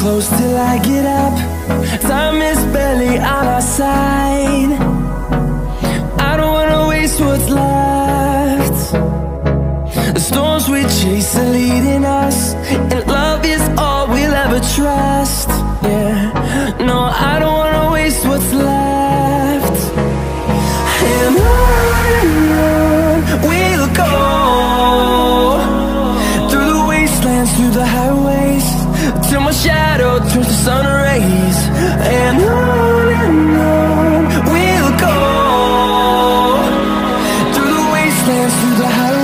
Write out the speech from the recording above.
close till I get up. Time is barely on our side. I don't wanna waste what's left. The storms we chase are leading us, and love is all we'll ever trust. Yeah, no, I don't wanna waste what's left. And on we'll go, through the wastelands, through the highways, till my shadow turns to sun rays. And on we'll go, through the wastelands, through the highways.